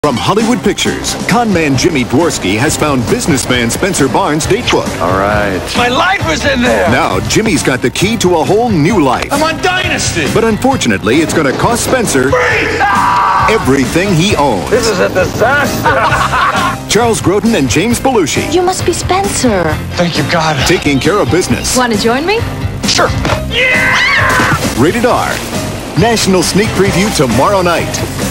From Hollywood Pictures, conman Jimmy Dworsky has found businessman Spencer Barnes' datebook. All right. My life was in there! Now, Jimmy's got the key to a whole new life. I'm on Dynasty! But unfortunately, it's going to cost Spencer everything he owns. This is a disaster! Charles Grodin and James Belushi. You must be Spencer. Thank you, God. Taking care of business. Want to join me? Sure. Rated R. National sneak preview tomorrow night.